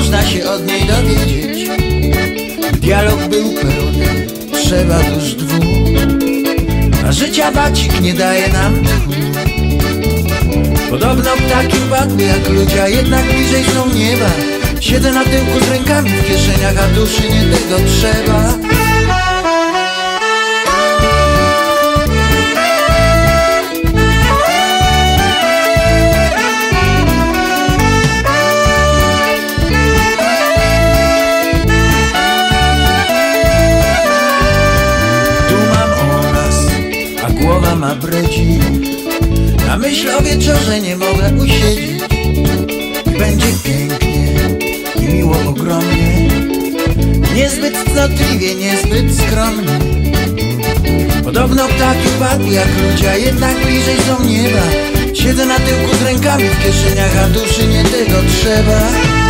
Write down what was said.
można się od niej dowiedzieć. Dialog był pełny, trzeba dusz dwóch, a życia bacik nie daje nam tchu. Podobno ptaki upadły jak ludzie, a jednak bliżej są nieba. Siedzę na tyłku z rękami w kieszeniach, a duszy nie tego trzeba. Tu mam o nas, a głowa ma bredzi. Na myśl o wieczorze nie mogę usiedzieć. Będzie pięknie i miło ogromnie, niezbyt cnotliwie, niezbyt skromnie. Podobno ptaki upadły jak ludzie, a jednak bliżej są nieba. Siedzę na tyłku z rękami w kieszeniach, a duszy nie tego trzeba.